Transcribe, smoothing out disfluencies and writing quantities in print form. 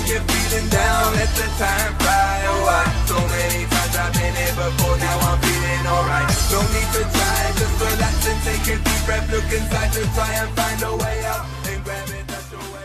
you're feeling down, let the time fly. Oh, so many times I've been here before, now I'm feeling alright. No need to try, just relax and take a deep breath. Look inside to try and find a way out and grab it, that's your way.